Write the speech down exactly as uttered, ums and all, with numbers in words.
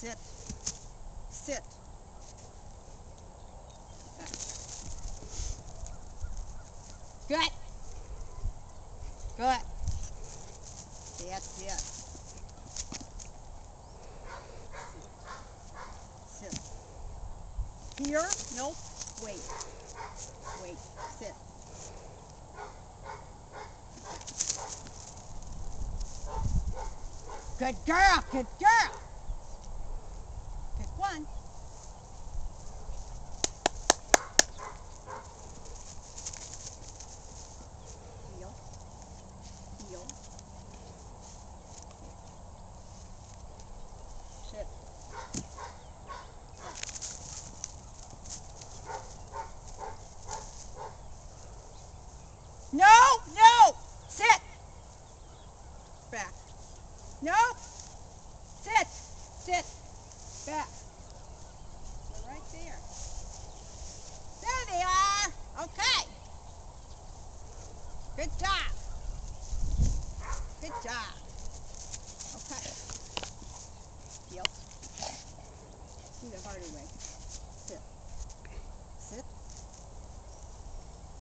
Sit. Sit. Good. Good. That's it. Sit. Here? Nope. Wait. Wait. Sit. Good girl. Good girl. Pick one. Heel. Heel. Sit. No, no, sit. Back. No, sit, sit, back. They're right there. There they are. Okay. Good job. Good job. Okay. Heel. Do the harder way.